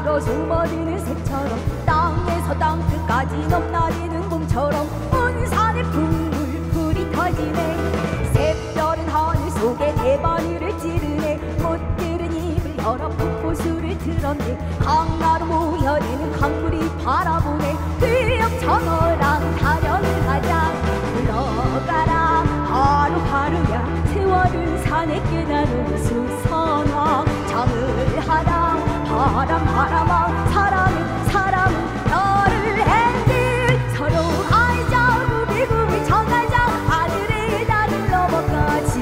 바다로 숨어드는 새처럼 땅에서 땅끝까지 넘나드는 공처럼 온 산에 풍물불이 터지네. 샛별은 하늘 속에 대바늘을 찌르네. 못들은 입을 열어 폭포수를 틀었네. 강가로 모여드는 강물이 바라보네. 휘영청어랑 타령을 하자. 흘러가라 하루하루야 세월은 산에 깨달은 수선화. 장을 하라 바람 바람아 사랑은 너를 핸들. 서로 알자 구비구비 정하자. 하늘의 나를 넘어가지.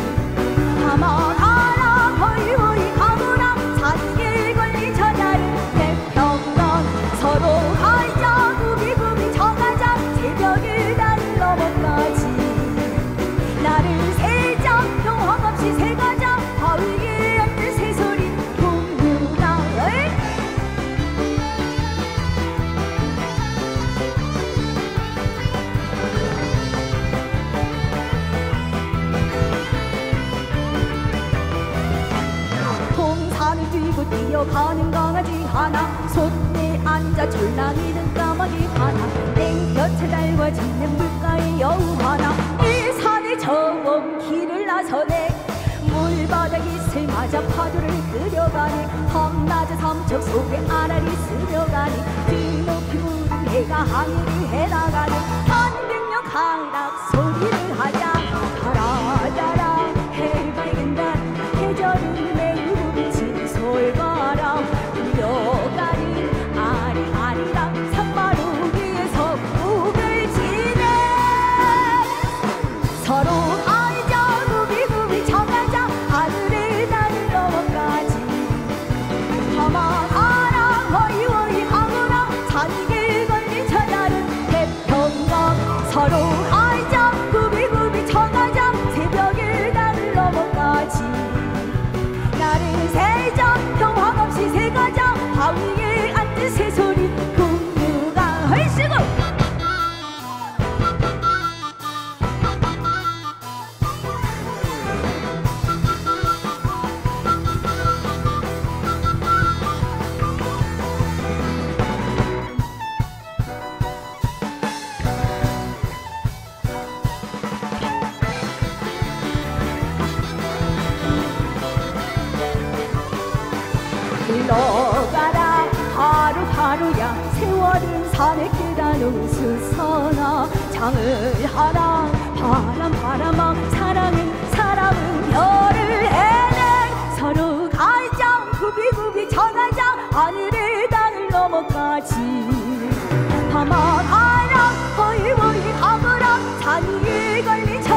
가만하라 허이허이 가거라. 자기에 걸린 저자를 태평강. 서로 알자 구비구비 정하자. 새벽에 나를 넘어가지. 나를 세자 평화 없이 새가자. 바위에 앉는 새소리 풍류나. 동산을 뛰고 뛰어가는 강아지 하나. 솥에 앉아 졸랑이는 까마귀 하나. 땡볕에 달궈 짖는 물가의 여우 하나. 이 산에 저먼 길을 나서네. 물바닥이 슬맞아 파도를 끓여가네. 밤낮의 삼척 속에 아라리 스며가네. 뒤높이 부른 해가 항해를 해나가네. 한백년 강락 소리를 하자. 달아달아 해맑은 달 계절은 매우 비친 솔바람. 뛰어가는 아리아리랑 산마루 위에서 북을 지네. 서로 알자 구비구비 정하자. 하늘에 나를 넘어가지. 가만하라 허이허이 하거라. 자기에 걸린 저자는 태평강. 서로 알자 구비구비 정하자. 새벽에 나를 넘어가지. 나를 세자 평화 없이 새가자. 바위에 앉은 새소리 풍류가 헐시고. 흘러가라 하루하루야 세월은 산에 깨닫는 수선화. 장을 하라 바람아 사랑은 별을 해내. 서로 가자 구비구비 정하자. 하늘에 나를 넘어가지. 가만하라 허이허이 가거라. 산 위에 걸린